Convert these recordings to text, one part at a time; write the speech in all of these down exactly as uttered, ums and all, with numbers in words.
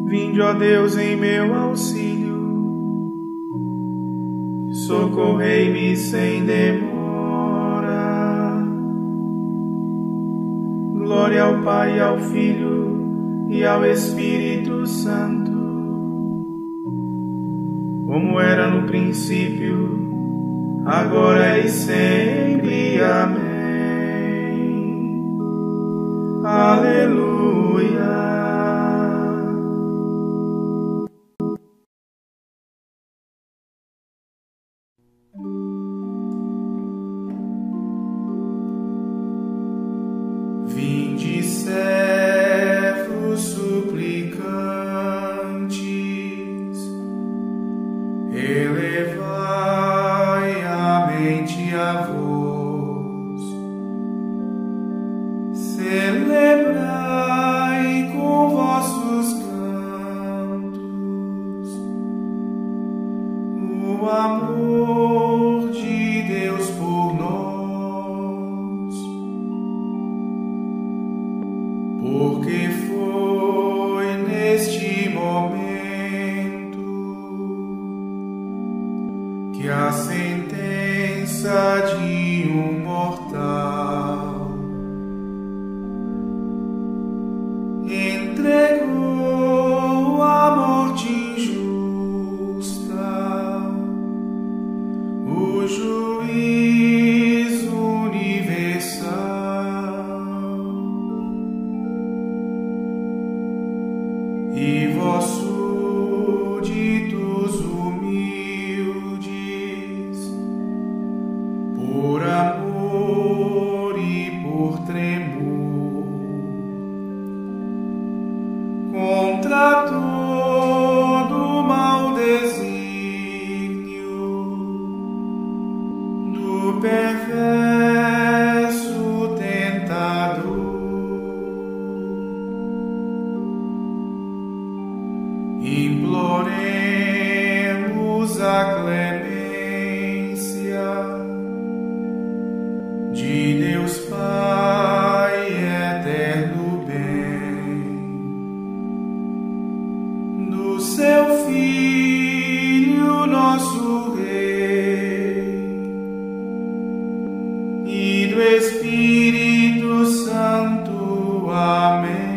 Vinde, ó Deus, em meu auxílio, socorrei-me sem demora. Glória ao Pai, ao Filho e ao Espírito Santo, como era no princípio, agora e sempre. Amém. Aleluia. Vinde, servos suplicantes, elevai a mente a vós, celebrai com vossos cantos o amor de Deus por nós, porque foi neste momento que a sentença de um mortal entregou a morte injusta, o juízo universal. E vós, súditos humildes, por amor e por tremor, contra todo mau desígnio do perverso tentador, imploremos a clemência de Deus Pai, eterno bem, do seu Filho, nosso Rei, e do Espírito Santo. Amém.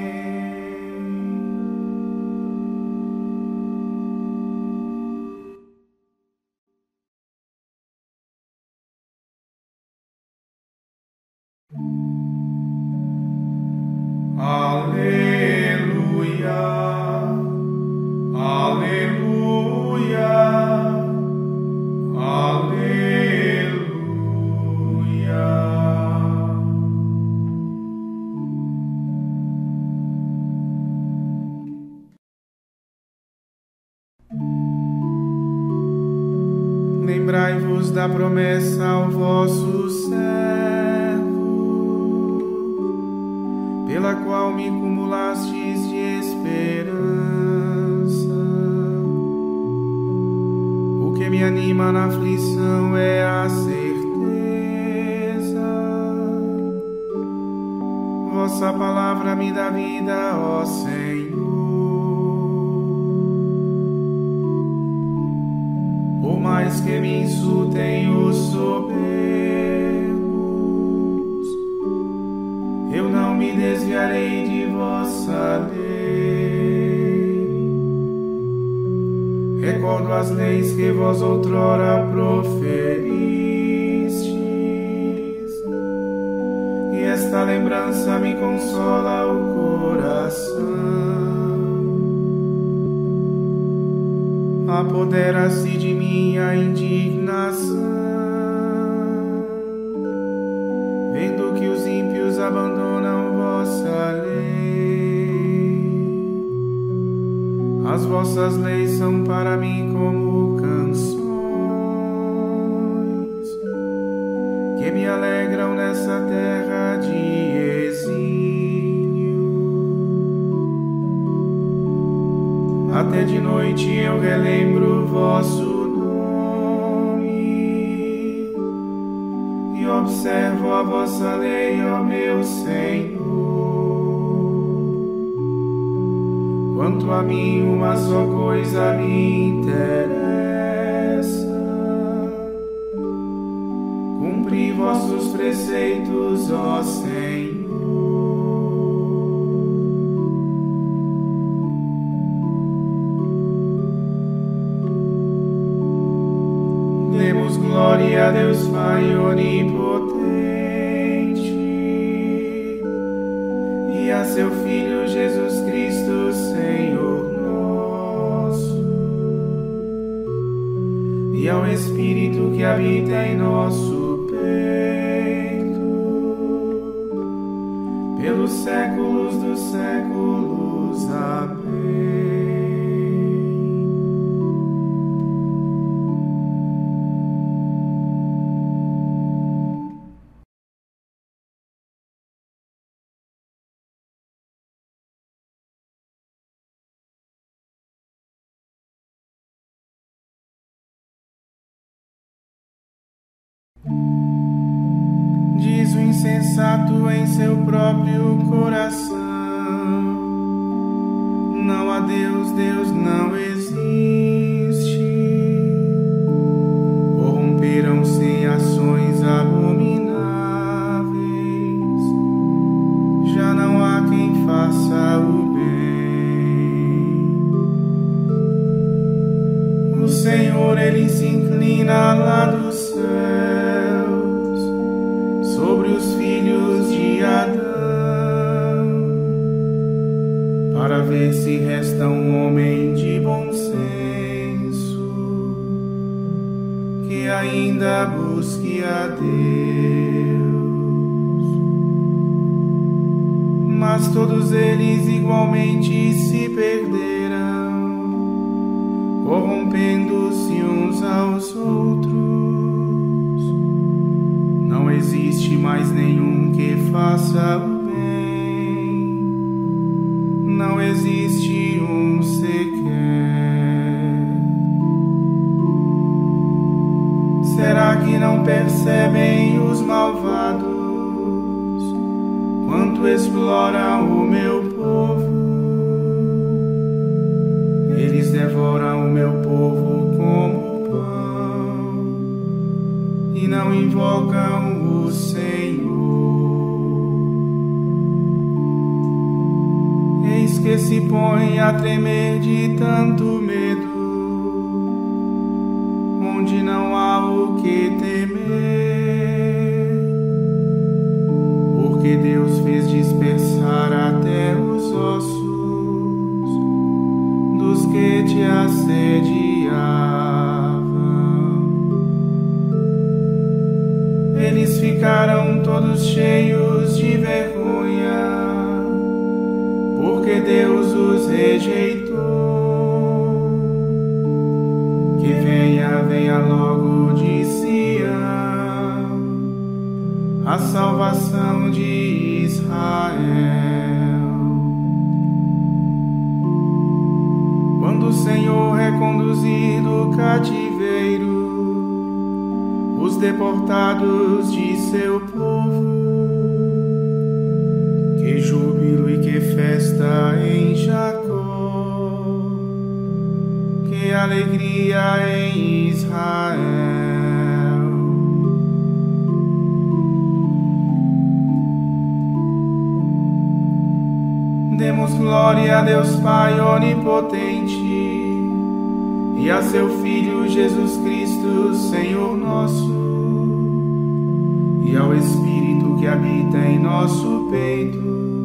Aleluia, aleluia, aleluia. Lembrai-vos da promessa ao vosso servo, pela qual me cumulastes de esperança. O que me anima na aflição é a certeza. Vossa palavra me dá vida, ó Senhor. Por mais que me insultem os soberbos, eu não me desviarei de vossa lei. Recordo as leis que vós outrora proferistes, e esta lembrança me consola o coração. Apodera-se de mim a indignação, vendo que os ímpios abandonam vossa lei. As vossas leis são para mim como canções que me alegram nessa terra de exílio. Até de noite eu relembro vosso nome e observo a vossa lei, ó meu Senhor. Quanto a mim, uma só coisa me interessa: cumprir vossos preceitos, ó Senhor. Demos glória a Deus Pai onipotente e a seu Filho Jesus Cristo, Senhor nosso, e ao Espírito que habita em nosso peito, pelos séculos dos séculos. Amém. Diz o insensato em seu próprio coração: não há Deus, Deus não existe. Corromperam-se em ações abomináveis, já não há quem faça o bem. O Senhor, Ele se inclina lá dos céus sobre os filhos de Adão, para ver se resta um homem de bom senso, que ainda busque a Deus. Mas todos eles igualmente se perderam, corrompendo-se uns aos outros. Não existe mais nenhum que faça o bem, não existe um sequer. Será que não percebem os malvados quanto exploram o meu povo? Eles devoram o meu povo como e não invocam o Senhor. Eis que se põe a tremer de tanto medo, onde não há o que temer, porque Deus fez dispersar até os ossos dos que te assediavam. Eles ficaram todos cheios de vergonha, porque Deus os rejeitou. Que venha, venha logo de Sião a salvação de Israel. Quando o Senhor reconduzir do cativeiro os deportados de seu povo, que júbilo e que festa em Jacó, que alegria em Israel. Demos glória a Deus Pai onipotente e a seu Filho Jesus Cristo, Senhor nosso, e ao Espírito que habita em nosso peito,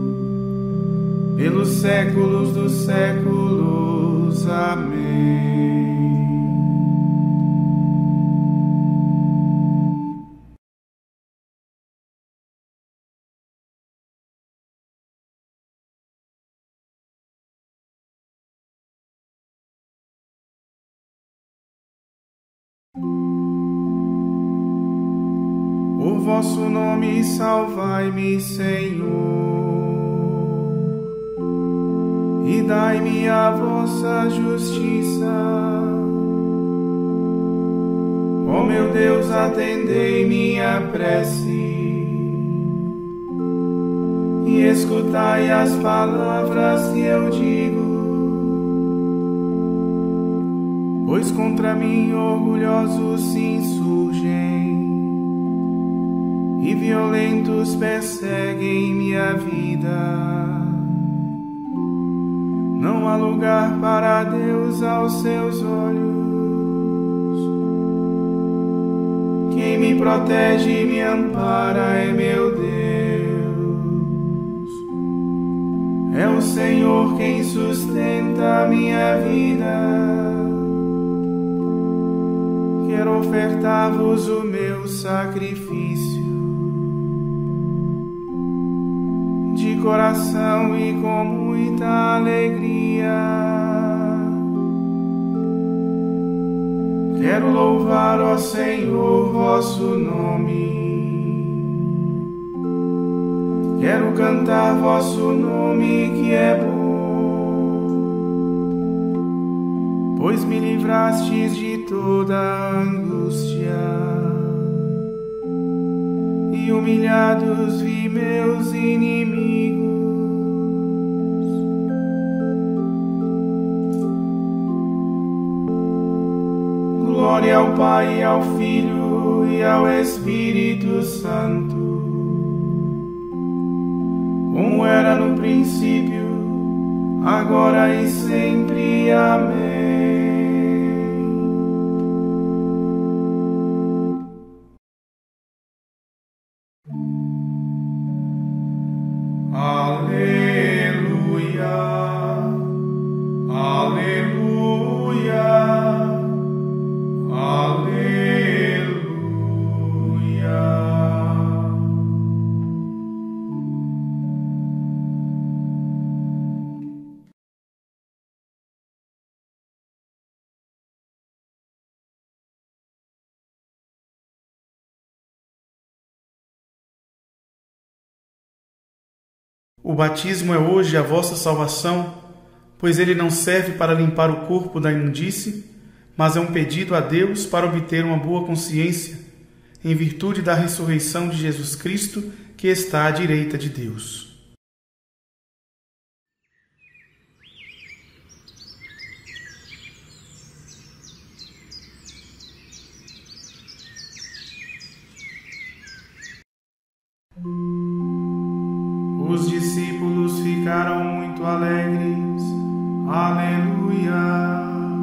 pelos séculos dos séculos. Amém. O vosso nome salvai-me, Senhor, e dai-me a vossa justiça. Ó meu Deus, atendei minha prece e escutai as palavras que eu digo. pois contra mim orgulhosos se insurgem e violentos perseguem minha vida. Não há lugar para Deus aos seus olhos. Quem me protege e me ampara é meu Deus. É o Senhor quem sustenta a minha vida. Quero ofertar-vos o meu sacrifício de coração e com muita alegria. Quero louvar, ó Senhor, vosso nome. Quero cantar vosso nome que é bom, pois me livrastes de toda angústia e humilhados vi meus inimigos. Glória ao Pai, ao Filho e ao Espírito Santo, como era no princípio, agora e sempre. Amém. Aleluia, aleluia, aleluia. O batismo é hoje a vossa salvação, pois ele não serve para limpar o corpo da imundície, mas é um pedido a Deus para obter uma boa consciência, em virtude da ressurreição de Jesus Cristo, que está à direita de Deus. Os discípulos ficaram muito alegres. Aleluia!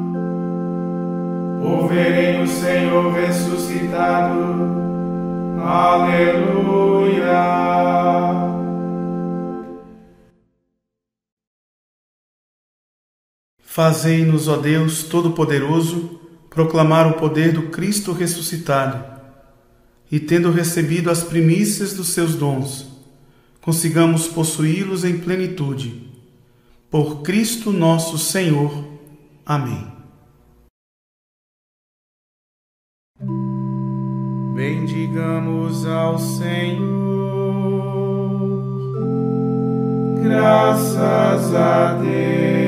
Por verem o Senhor ressuscitado. Aleluia! Fazei-nos, ó Deus Todo-Poderoso, proclamar o poder do Cristo ressuscitado, e tendo recebido as primícias dos seus dons, consigamos possuí-los em plenitude. Por Cristo nosso Senhor. Amém. Bendigamos ao Senhor. Graças a Deus.